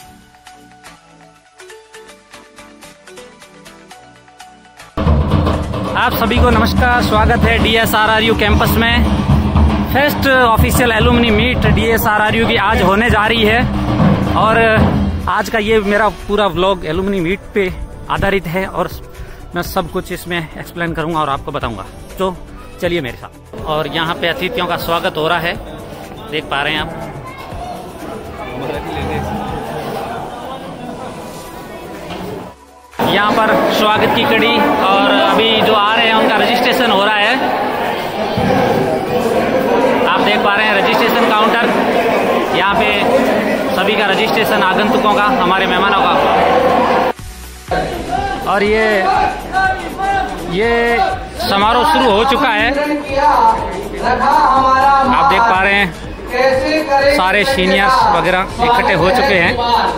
आप सभी को नमस्कार, स्वागत है DSRRU कैंपस में। First official alumni meet DSRRU की आज होने जा रही है और आज का ये मेरा पूरा व्लॉग एलुमनी मीट पे आधारित है और मैं सब कुछ इसमें एक्सप्लेन करूंगा और आपको बताऊंगा। तो चलिए मेरे साथ। और यहाँ पे अतिथियों का स्वागत हो रहा है, देख पा रहे हैं आप। यहाँ पर स्वागत की कड़ी और अभी जो आ रहे हैं उनका रजिस्ट्रेशन हो रहा है। आप देख पा रहे हैं रजिस्ट्रेशन काउंटर, यहाँ पे सभी का रजिस्ट्रेशन आगंतुकों का, हमारे मेहमानों का। और ये समारोह शुरू हो चुका है। आप देख पा रहे हैं सारे सीनियर्स वगैरह इकट्ठे हो चुके हैं।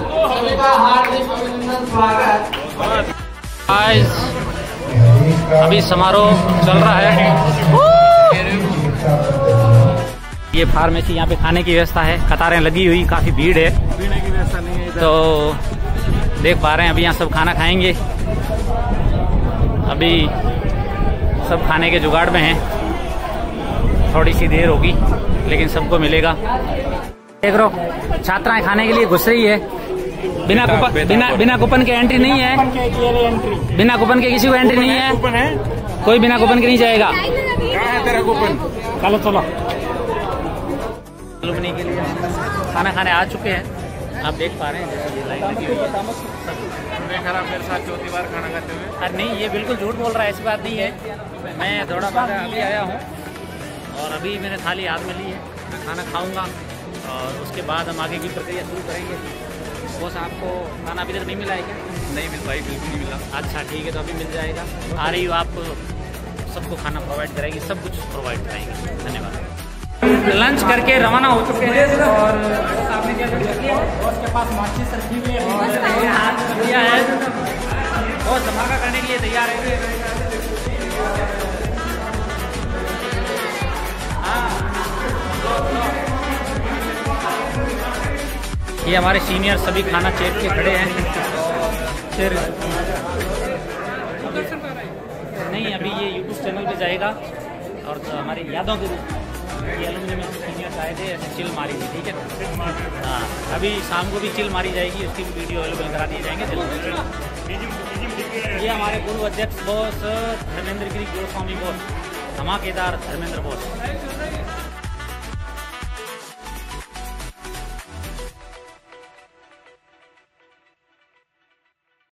अभी समारोह चल रहा है। ये फार्मेसी, यहाँ पे खाने की व्यवस्था है, कतारें लगी हुई, काफी भीड़ है। पीने की व्यवस्था नहीं है तो देख पा रहे हैं अभी यहाँ सब खाना खाएंगे। अभी सब खाने के जुगाड़ में हैं, थोड़ी सी देर होगी लेकिन सबको मिलेगा। देख रहे हो छात्राएं खाने के लिए घुस रही है। बिना कूपन के एंट्री नहीं है, बिना कूपन के किसी को एंट्री नहीं है, कोई बिना कूपन के नहीं जाएगा। तेरा कूपन चलो चलो। एलुमनी के लिए खाना खाने आ चुके हैं, आप देख पा रहे हैं। जैसे ये लाइन लगी हुई है, मेरे साथ चौथी बार खाना खाते हुए। अरे नहीं, ये बिल्कुल झूठ बोल रहा है, ऐसी बात नहीं है। मैं थोड़ा भागा अभी आया हूँ और अभी मैंने थाली हाथ में ली है। मैं खाना खाऊंगा और उसके बाद हम आगे की प्रक्रिया शुरू करेंगे। बॉस, आपको खाना अभी तक नहीं मिला है क्या? नहीं मिल पाई, बिल्कुल नहीं मिला। अच्छा ठीक है, तो अभी मिल जाएगा। आ रही हो, आपको सबको खाना प्रोवाइड कराएगी, सब कुछ प्रोवाइड कराएंगे। धन्यवाद। लंच करके रवाना हो चुके हैं और सामने के पास माचिस रखी हुई है और हाथ दिया है और धमाका करने के लिए तैयार है। ये हमारे सीनियर सभी खाना चेक के खड़े हैं। फिर नहीं, अभी ये यूट्यूब चैनल पे जाएगा और तो हमारी यादों के रूप ये एलुमनी में सीनियर्स आए थे, ऐसे चिल मारी थी। ठीक है, हाँ, अभी शाम को भी चिल मारी जाएगी, उसकी भी वीडियो अवेलेबल करा दिए जाएंगे। ये हमारे पूर्व अध्यक्ष बॉस धर्मेंद्र गिरी गोस्वामी बॉस, धमाकेदार धर्मेंद्र बॉस।